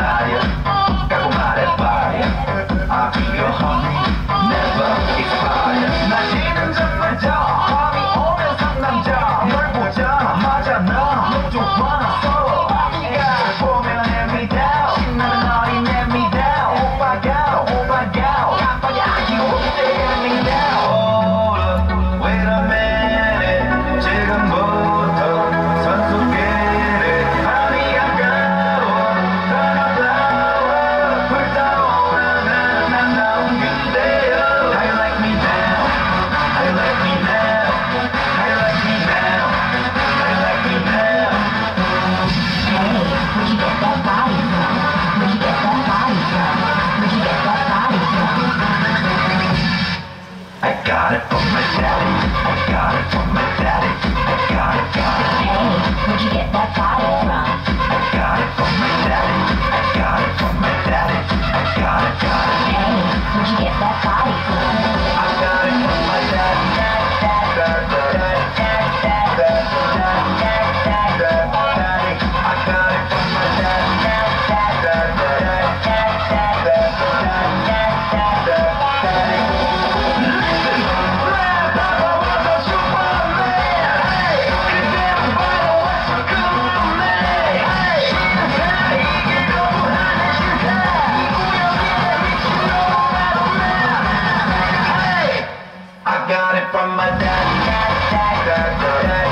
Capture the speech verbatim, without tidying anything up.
말이야 까고 말해봐야 I'll be your honey never expire 낮에는 잠만자 밤이 오면 상남자 널 보자마자 나 너무 좋아 서로 네가 보면 hand me down 신나는 너리 let me down 오빠가 오빠가 깜빡이 아끼고 stay me down Hold up wait a minute 지금부터 선수끼리 밤이 아까워 떠나봐와 불타오르는 난 나온 그대여 How you like me now? How you like me now? How you like me now? How you like me now? Hey, where'd you get that body from? Where'd you get that body from? Where'd you get that body from? I got it from my daddy I got it from my daddy I got it, got it Hey, where'd you get that body from? I got it from my daddy I got it from my daddy I got it, got it Hey, where'd you get that body from? I got it from my daddy I got it from my daddy, daddy, daddy, daddy.